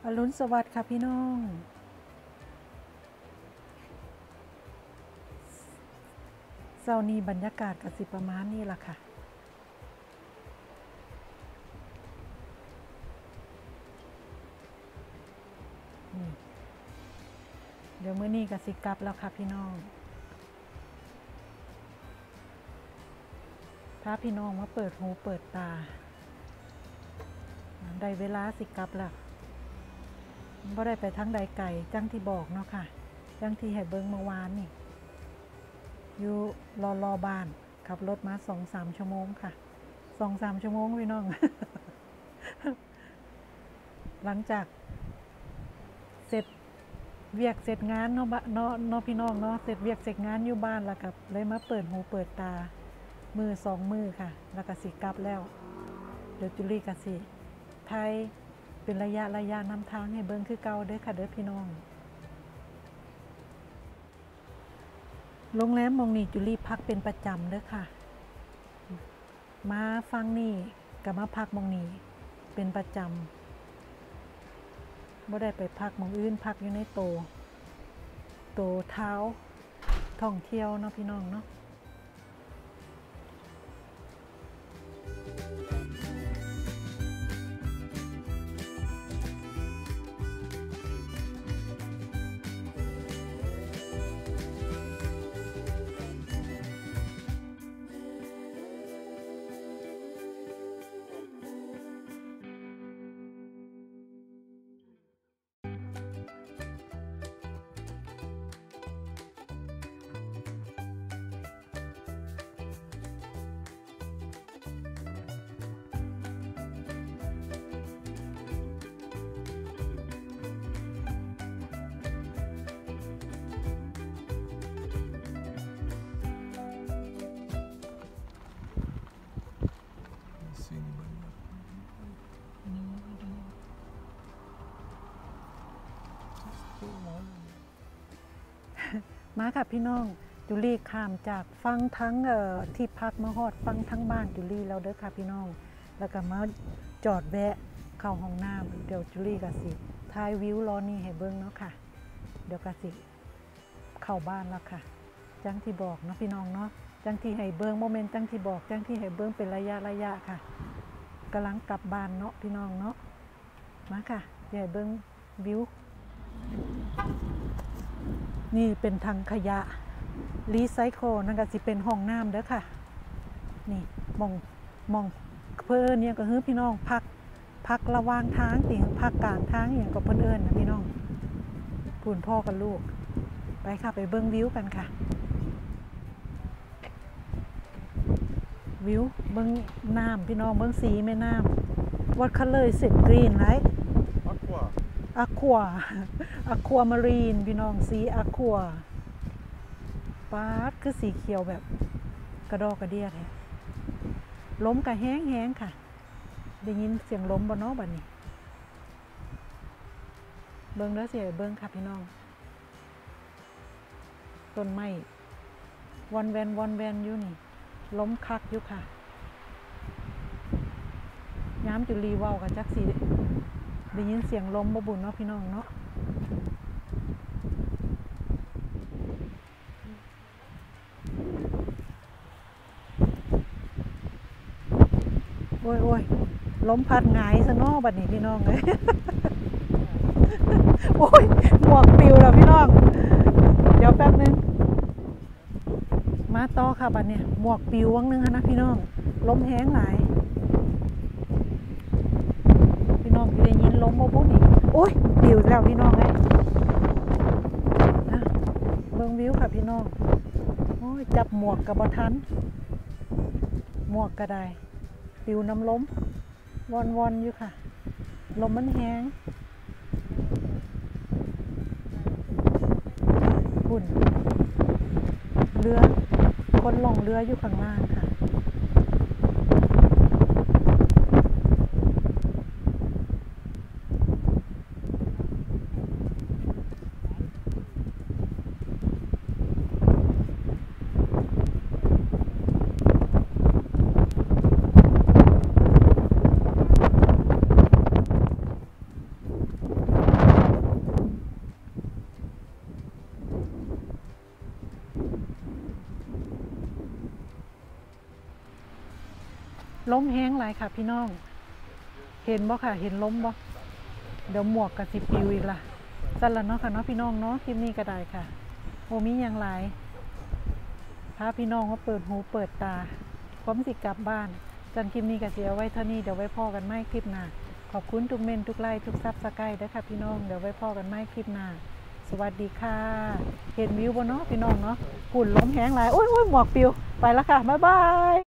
อรุณสวัสดิ์ค่ะพี่น้องเช้านี้บรรยากาศก็สิประมาณนี้ล่ะค่ะเดี๋ยวมื้อนี้ก็สิกลับแล้วค่ะพี่น้องพาพี่น้องมาเปิดหูเปิดตาได้เวลาสิกลับแล้วบ่ได้ไปทั้งใดไก่จังที่บอกเนาะค่ะจังที่ให้เบิ่งเมื่อวานนี่อยู่รอบ้านขับรถมา 2-3 ชั่วโมงค่ะ 2-3 ชั่วโมงพี่น้อง หลังจากเสร็จเวียกเสร็จงานเนาะพี่น้องเนาะเสร็จเวียกเสร็จงานอยู่บ้านแล้วกับเลยมาเปิดหูเปิดตามือ2 มือค่ะแล้วก็สิกลับแล้วเดี๋ยวจุลี่ก็สิไทยเป็นระยะนำทางให้เบิ่งคือเก่าเด้อค่ะเด้อพี่น้องโรงแรมมองนี่จุลี่พักเป็นประจำเด้อค่ะมาฟังนี่กับมาพักมองนี่เป็นประจำบ่ได้ไปพักมองอื่นพักอยู่ในโตเท้าท่องเที่ยวเนาะพี่น้องเนาะมาค่ะพี่น้องจุลี่ข้ามจากฟังทั้งที่พักมาฮอดฟังทั้งบ้านจุลี่แล้วเด้อค่ะพี่น้องแล้วก็มาจอดแวะเข้าห้องน้ำเดี๋ยวจุลี่ก็สิถ่ายวิวรอนี่ให้เบิ่งเนาะค่ะเดี๋ยวก็สิเข้าบ้านแล้วค่ะจังที่บอกเนาะพี่น้องเนาะจังที่ให้เบิ่งโมเมนต์จังที่บอกจังที่ให้เบิ่งเป็นระยะค่ะกำลังกลับบ้านเนาะพี่น้องเนาะมาค่ะเดี๋ยวให้เบิ่งวิวนี่เป็นถังขยะรีไซเคิลนั่นก็สิเป็นห้องน้ำเด้อค่ะนี่มองเพื่อนเนี่ยก็คือพี่น้องพักระหว่างทางติพักกลางทางอย่างกับเพื่อนเอิญนะพี่น้องพูนพ่อกับลูกไปค่ะไปเบิ้งวิวกันค่ะวิวเบิ้งน้ำพี่น้องเบิ้งสีแม่น้ำ What color is it green right aqua marine พี่น้องสี aqua ป๊าดคือสีเขียวแบบกระดอกกระเดียดเลยล้มกระแห้งค่ะได้ยินเสียงล้มบ่เนาะบัดนี้เบิ่งแล้วเสียเบิ่งค่ะพี่น้องต้นไม้วอนแวนอยู่นี่ล้มคักอยู่ค่ะย้ำจุลีว่าวกับจักสีได้ยินเสียงลมบ่บุญเนาะพี่น้องเนาะโอ้ยลมพัดหงายซะเนาะบัดนี้พี่น้องเลยโอ้ยหมวกปิวแล้วพี่น้องเดี๋ยวแป๊บนึงมาต่อค่ะบัดเนี่ยหมวกปิววังนึงนะพี่น้องลมแห้งหลายพี่น้องได้ยินลมบ่บุญอีกโอ้ยปิวแล้วพี่น้องเลยนะเบิ่งวิวค่ะพี่น้องโอ้ยจับหมวกกับบ่ทันหมวกก็ได้ปิวน้ำล้มวอนอยู่ค่ะลมมันแห้งหุ่นเรือคนล่องเรืออยู่ข้างล่างค่ะล้มแห้งหลายค่ะพี่น้องเห็นบ่ค่ะเห็นล้มบ่เดี๋ยวหมวกกับสิปิวอีกล่ะสั่นละเนาะค่ะเนาะพี่น้องเนาะคลิปนี้ก็ได้ค่ะโอมีอย่างไรพาพี่น้องมาเปิดหูเปิดตาพร้อมสิกลับบ้านจันคลิปนี้ก็เสียไว้เท่านี้เดี๋ยวไว้พ่อกันไม่คลิปหน้าขอบคุณทุกเมนทุกไลค์ทุกซับสไครต์ด้วยค่ะพี่น้องเดี๋ยวไว้พ่อกันไม่คลิปหน้าสวัสดีค่ะเห็นวิวบ่เนาะพี่น้องเนาะฝุ่นล้มแห้งหลายโอ้ยหมวกปิวไปแล้วค่ะบ๊ายบาย